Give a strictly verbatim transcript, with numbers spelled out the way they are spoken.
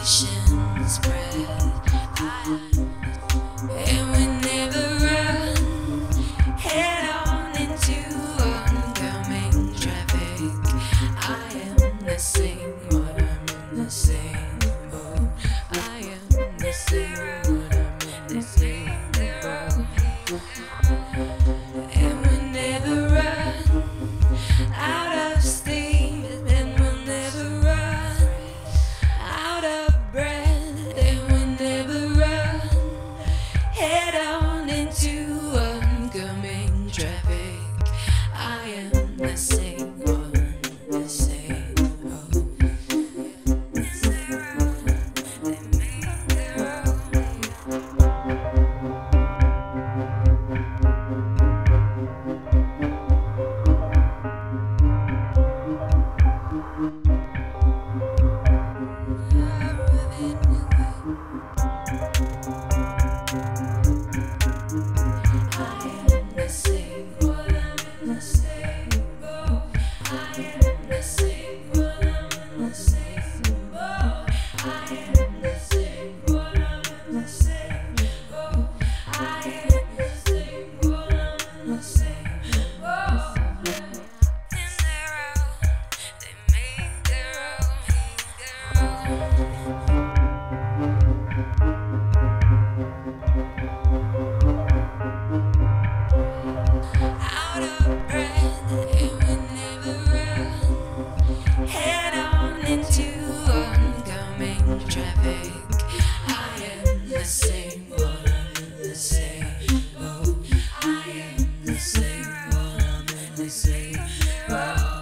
passion spread. And we never run head on into oncoming traffic. I am the same, but I'm in the same boat. I am the same, but I'm in the same boat. And we never run out of steam, and we'll never run out of breath, and we'll never run head on into oncoming traffic. I am the same one, the same road. It's their road, they make their own. Into oncoming traffic, I am the same one, I'm in the same boat. I am the same one, I'm in the same boat.